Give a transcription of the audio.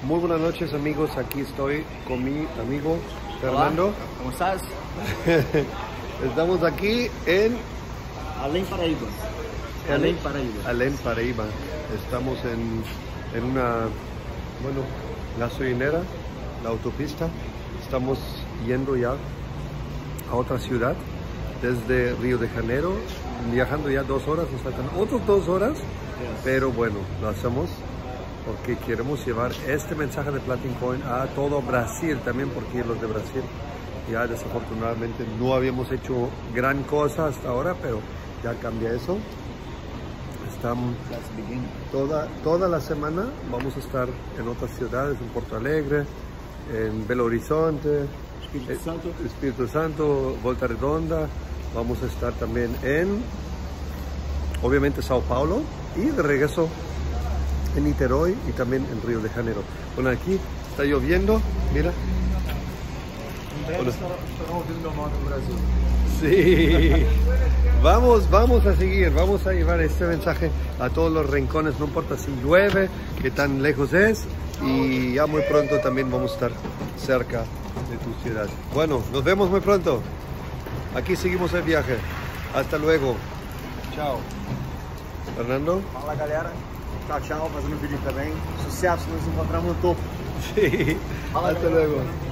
Muy buenas noches amigos, aquí estoy con mi amigo Fernando. Hola, ¿cómo estás? Estamos aquí en Além Paraíba. Além Paraíba. Além Paraíba. Estamos en una, gasolinera, la autopista. Estamos yendo ya a otra ciudad desde Río de Janeiro, viajando ya 2 horas, nos faltan otras 2 horas, pero bueno, lo hacemos porque queremos llevar este mensaje de Platin Coin a todo Brasil, también porque los de Brasil ya desafortunadamente no habíamos hecho gran cosa hasta ahora, pero ya cambia eso. Estamos toda la semana vamos a estar en otras ciudades, en Porto Alegre, en Belo Horizonte, Espíritu Santo, Volta Redonda. Vamos a estar también en, obviamente, Sao Paulo y de regreso en Niterói y también en Río de Janeiro. Bueno, aquí está lloviendo, mira. Sí, vamos a seguir, vamos a llevar este mensaje a todos los rincones, no importa si llueve, qué tan lejos es, y ya muy pronto también vamos a estar cerca de tu ciudad. Bueno, nos vemos muy pronto. Aquí seguimos el viaje. Hasta luego. Chao. Fernando. Fala galera. Tchau, tchau. Fazendo vídeo também. Sucesso, nos encontramos no topo. Sí. Hasta luego.